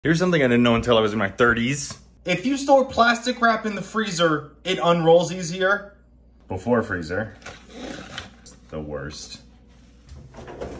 Here's something I didn't know until I was in my 30s. If you store plastic wrap in the freezer, it unrolls easier. Before freezer. The worst.